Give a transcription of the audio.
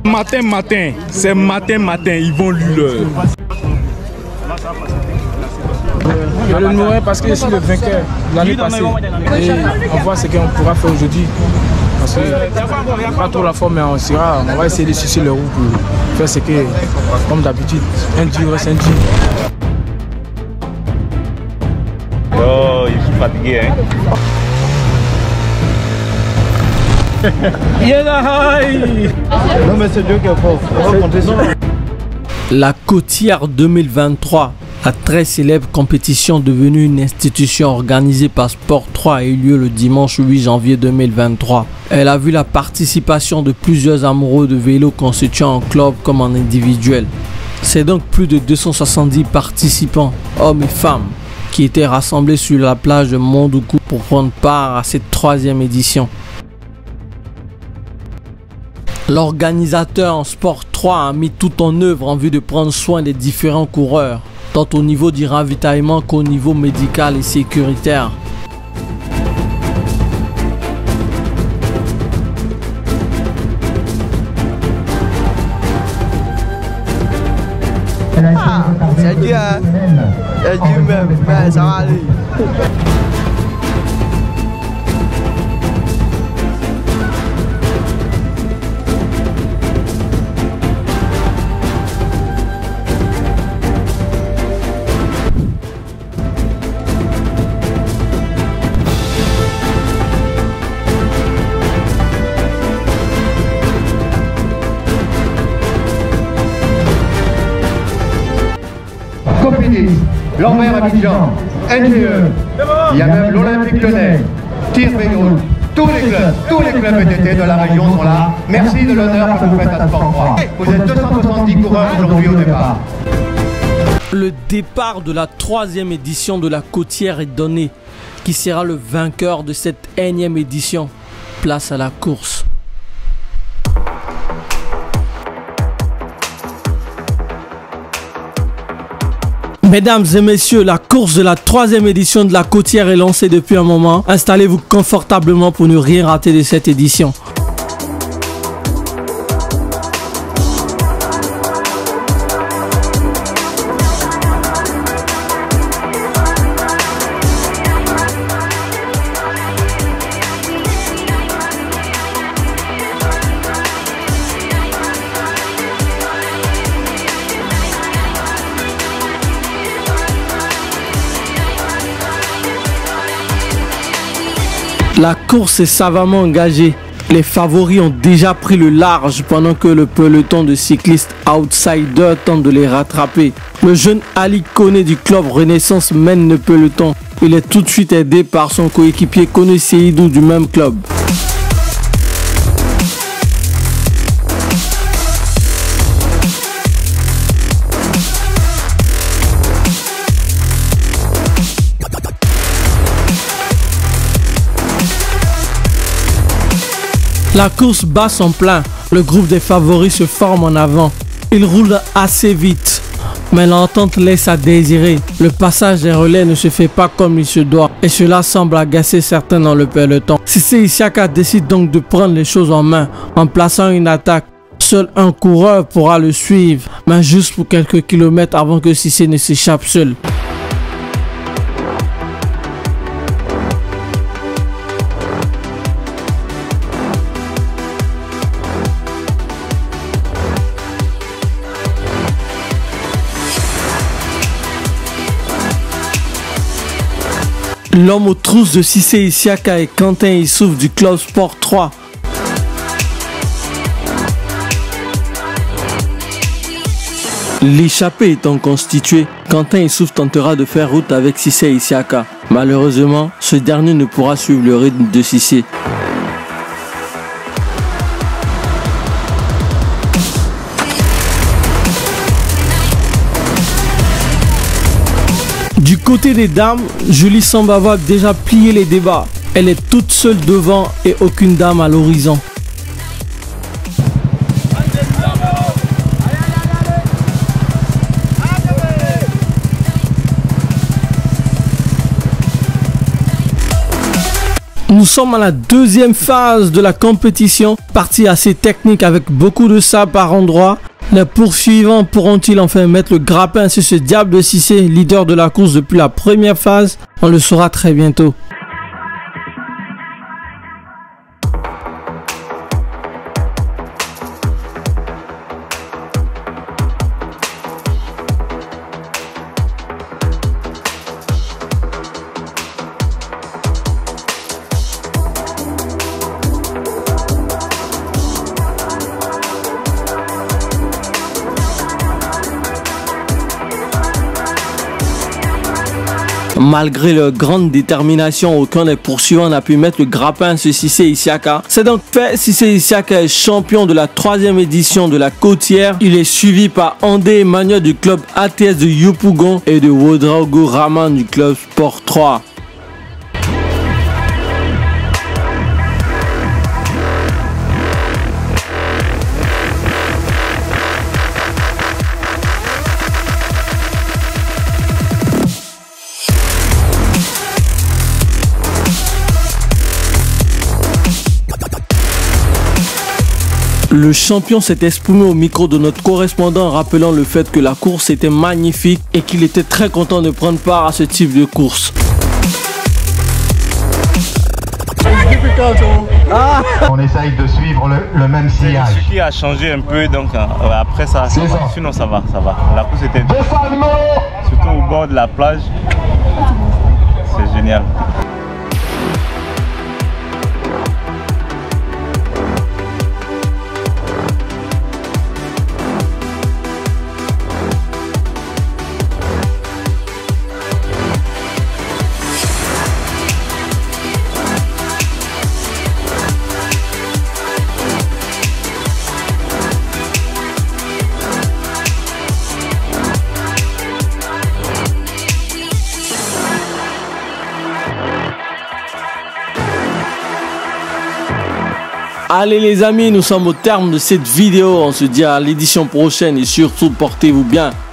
Matin, c'est matin, ils vont lui l'heure. Le numéro 1 parce que je suis le vainqueur de l'année passée. Et on voit ce qu'on pourra faire aujourd'hui. Parce que pas trop la forme, mais on va essayer de sucer le roue pour faire ce que, comme d'habitude, un dur reste un dur. Oh, il est fatigué, hein. Non mais c'est Dieu qui est fort. On va compter sur lui. La Côtière 2023, la très célèbre compétition devenue une institution organisée par Sport 3 a eu lieu le dimanche 8 janvier 2023. Elle a vu la participation de plusieurs amoureux de vélo constituant en club comme en individuel. C'est donc plus de 270 participants, hommes et femmes, qui étaient rassemblés sur la plage de Mondoukou pour prendre part à cette 3e édition. L'organisateur en Sport 3 a mis tout en œuvre en vue de prendre soin des différents coureurs, tant au niveau du ravitaillement qu'au niveau médical et sécuritaire. C'est Dieu, hein. C'est Dieu même, mais ça va aller. Copédis, Lambert Abidjan, NGE, il y a même l'Olympique Lyonnais, Tir Vélo, tous les clubs d'été de la région sont là. Merci de l'honneur que vous faites à Sport 3. Vous êtes 270 coureurs aujourd'hui au départ. Le départ de la 3e édition de la Côtière est donné. Qui sera le vainqueur de cette 1e édition? Place à la course. Mesdames et messieurs, la course de la 3e édition de la Côtière est lancée depuis un moment. Installez-vous confortablement pour ne rien rater de cette édition. La course est savamment engagée. Les favoris ont déjà pris le large pendant que le peloton de cyclistes outsiders tente de les rattraper. Le jeune Ali Koné du club Renaissance mène le peloton. Il est tout de suite aidé par son coéquipier Koné Seydou du même club. La course bat son plein, le groupe des favoris se forme en avant. Il roule assez vite, mais l'entente laisse à désirer. Le passage des relais ne se fait pas comme il se doit et cela semble agacer certains dans le peloton. Cissé Isiaka décide donc de prendre les choses en main en plaçant une attaque. Seul un coureur pourra le suivre, mais juste pour quelques kilomètres avant que Cissé ne s'échappe seul. L'homme aux trousses de Cissé Isiaka et Quentin Issouf du club Sport 3. L'échappée étant constituée, Quentin Issouf tentera de faire route avec Cissé Isiaka. Malheureusement, ce dernier ne pourra suivre le rythme de Cissé. Du côté des dames, Julie Sambava a déjà plié les débats. Elle est toute seule devant et aucune dame à l'horizon. Nous sommes à la deuxième phase de la compétition, partie assez technique avec beaucoup de sable par endroits. Les poursuivants pourront-ils enfin mettre le grappin sur ce Diable de Cissé, leader de la course depuis la première phase? On le saura très bientôt. Malgré leur grande détermination, aucun des poursuivants n'a pu mettre le grappin sur Cissé Isiaka. C'est donc fait, Cissé Isiaka est champion de la 3e édition de la Côtière. Il est suivi par Andé Emmanuel du club ATS de Yopougon et de Wodraogo Raman du club Sport 3. Le champion s'est exprimé au micro de notre correspondant rappelant le fait que la course était magnifique et qu'il était très content de prendre part à ce type de course. On essaye de suivre le même sillage. Ce qui a changé un peu, donc après ça va. Sinon ça va. La course était surtout au bord de la plage. C'est génial. Allez les amis, nous sommes au terme de cette vidéo. On se dit à l'édition prochaine et surtout portez-vous bien.